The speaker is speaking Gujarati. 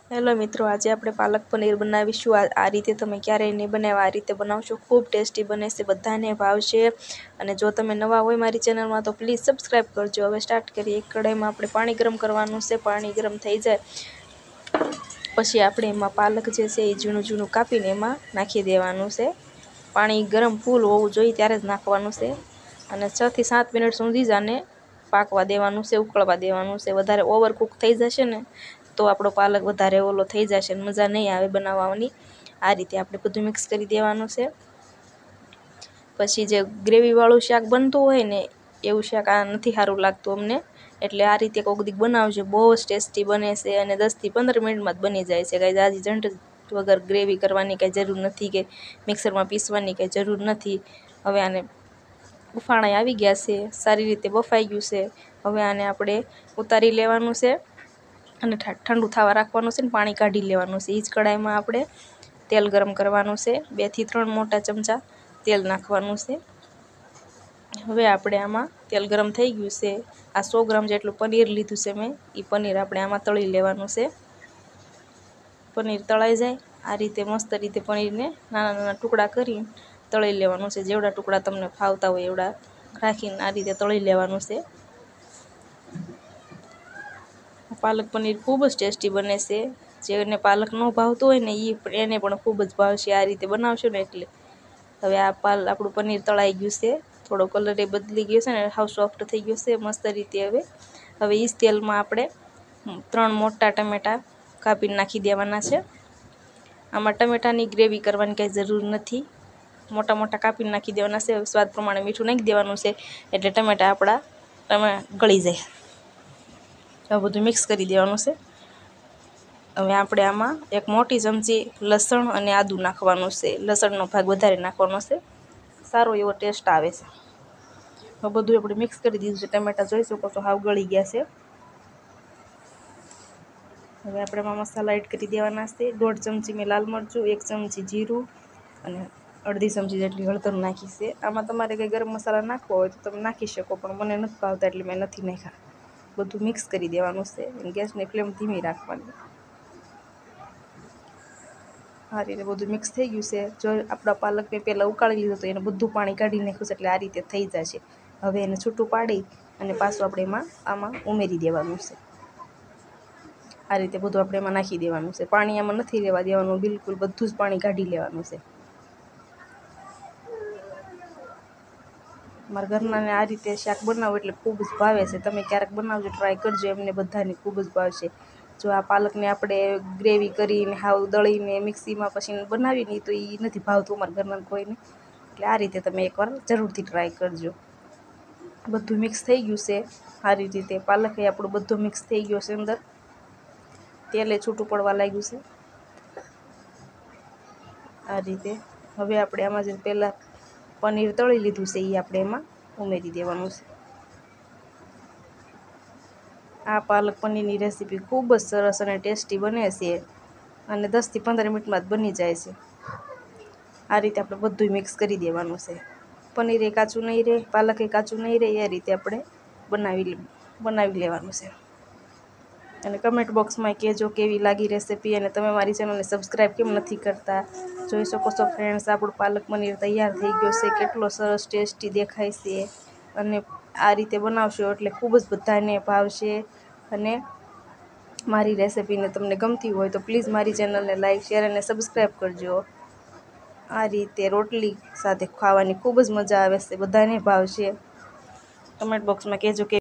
હેલો મિત્રો, આજે આપણે પાલક પનીર બનાવીશું। આ રીતે તમે ક્યારેય નહીં બનાવ્યા, આ રીતે બનાવશો, ખૂબ ટેસ્ટી બને છે, બધાને ભાવશે। અને જો તમે નવા હોય મારી ચેનલમાં તો પ્લીઝ સબસ્ક્રાઈબ કરજો। હવે સ્ટાર્ટ કરીએ। એક કઢાઈમાં આપણે પાણી ગરમ કરવાનું છે। પાણી ગરમ થઈ જાય પછી આપણે એમાં પાલક જે છે એ ઝીણું ઝીણું કાપીને એમાં નાખી દેવાનું છે। પાણી ગરમ ફૂલ હોવું જોઈએ ત્યારે જ નાખવાનું છે અને 6 થી 7 મિનિટ સુધી જ આને પાકવા દેવાનું છે, ઉકળવા દેવાનું છે। વધારે ઓવરકુક થઈ જશે ને તો આપણો પાલક વધારે ઓલો થઈ જશે ને મજા નહીં આવે બનાવવાની। આ રીતે આપણે બધું મિક્સ કરી દેવાનું છે। પછી જે ગ્રેવીવાળું શાક બનતું હોય ને એવું શાક આ નથી સારું લાગતું અમને, એટલે આ રીતે કોઈક દી બનાવજો, બહુ જ ટેસ્ટી બને છે અને 10 થી 15 મિનિટમાં જ બની જાય છે। કાંઈ આજી ઝંઝટ વગર ગ્રેવી કરવાની કાંઈ જરૂર નથી કે મિક્સરમાં પીસવાની કાંઈ જરૂર નથી। હવે આને ઉફાણાઈ આવી ગયા છે, સારી રીતે બફાઈ ગયું છે। હવે આને આપણે ઉતારી લેવાનું છે અને ઠંડુ થવા રાખવાનું છે ને પાણી કાઢી લેવાનું છે। એ જ કઢાઈમાં આપણે તેલ ગરમ કરવાનું છે। 2 થી 3 મોટા ચમચા તેલ નાખવાનું છે। હવે આપણે આમાં તેલ ગરમ થઈ ગયું છે। આ 100 ગ્રામ જેટલું પનીર લીધું છે મેં, એ પનીર આપણે આમાં તળી લેવાનું છે। પનીર તળાઈ જાય આ રીતે મસ્ત રીતે પનીરને નાના નાના ટુકડા કરી તળી લેવાનું છે। જેવડા ટુકડા તમને ફાવતા હોય એવડા રાખીને આ રીતે તળી લેવાનું છે। પાલક પનીર ખૂબ જ ટેસ્ટી બને છે। જેને પાલક ન ભાવતું હોય ને એને પણ ખૂબ જ ભાવશે આ રીતે બનાવશો ને એટલે। હવે આ આપણું પનીર તળાઈ ગયું છે, થોડો કલર એ બદલી ગયો છે ને હાવ સોફ્ટ થઈ ગયો છે મસ્ત રીતે। હવે એ જ તેલમાં આપણે 3 મોટા ટમેટાં કાપીને નાખી દેવાના છે। આમાં ટમેટાની ગ્રેવી કરવાની કાંઈ જરૂર નથી, મોટા મોટા કાપીને નાખી દેવાના છે। સ્વાદ પ્રમાણે મીઠું નાખી દેવાનું છે એટલે ટમેટાં આપણા ગળી જાય। હવે બધું મિક્સ કરી દેવાનું છે। હવે આપણે આમાં 1 મોટી ચમચી લસણ અને આદું નાખવાનું છે। લસણનો ભાગ વધારે નાખવાનો છે, સારો એવો ટેસ્ટ આવે છે। હવે બધું આપણે મિક્સ કરી દીધું છે। ટમેટાં જોઈ શકો છો હાવ ગળી ગયા છે। હવે આપણે આમાં મસાલા એડ કરી દેવાના છે। 1.5 ચમચી મેં લાલ મરચું, 1 ચમચી જીરું અને અડધી ચમચી જેટલી હળદર નાખી છે। આમાં તમારે કંઈ ગરમ મસાલા નાખવો હોય તો તમે નાખી શકો, પણ મને નથી ભાવતા એટલે મેં નથી નાખ્યા। બધું મિક્સ કરી દેવાનું છે અને ગેસની ફ્લેમ ધીમી રાખવાની। આ રીતે બધું મિક્સ થઈ ગયું છે। જો આપણા પાલકને પહેલાં ઉકાળી લીધું તો એને બધું પાણી કાઢી નાખ્યું છે એટલે આ રીતે થઈ જશે। હવે એને છૂટું પાડી અને પાછું આપણે આમાં ઉમેરી દેવાનું છે। આ રીતે બધું આપણે એમાં નાખી દેવાનું છે। પાણી આમાં નથી રહેવા દેવાનું, બિલકુલ બધું જ પાણી કાઢી લેવાનું છે। મારા ઘરનાને આ રીતે શાક બનાવો એટલે ખૂબ જ ભાવે છે। તમે ક્યારેક બનાવજો, ટ્રાય કરજો, એમને બધાને ખૂબ જ ભાવશે। જો આ પાલકને આપણે ગ્રેવી કરીને હાવ દળીને મિક્સીમાં પછી બનાવી નહીં તો એ નથી ભાવતું અમારા ઘરના કોઈને, એટલે આ રીતે તમે એકવાર જરૂરથી ટ્રાય કરજો। બધું મિક્સ થઈ ગયું છે સારી રીતે, પાલક એ આપણું બધું મિક્સ થઈ ગયો છે, અંદર તેલે છૂટું પડવા લાગ્યું છે આ રીતે। હવે આપણે આમાં જે પહેલાં પનીર તળી લીધું છે એ આપણે એમાં ઉમેરી દેવાનું છે। આ પાલક પનીરની રેસીપી ખૂબ જ સરસ અને ટેસ્ટી બને છે અને 10 થી 15 મિનિટમાં જ બની જાય છે। આ રીતે આપણે બધું મિક્સ કરી દેવાનું છે। પનીર એ કાચું નહીં રહે, પાલક એ કાચું નહીં રહે, એ રીતે આપણે બનાવી લેવાનું છે। અને કમેન્ટ બોક્સમાં કહેજો કેવી લાગી રેસીપી, અને તમે મારી ચેનલને સબસ્ક્રાઈબ કેમ નથી કરતા। જોઈ શકો છો ફ્રેન્ડ્સ, આપણું પાલક પનીર તૈયાર થઈ ગયો છે। કેટલો સરસ ટેસ્ટી દેખાય છે અને આ રીતે બનાવશો એટલે ખૂબ જ બધાને ભાવશે। અને મારી રેસીપીને તમને ગમતી હોય તો પ્લીઝ મારી ચેનલને લાઈક, શેર અને સબસ્ક્રાઈબ કરજો। આ રીતે રોટલી સાથે ખાવાની ખૂબ જ મજા આવે છે, બધાને ભાવશે। કમેન્ટ બોક્સમાં કહેજો કે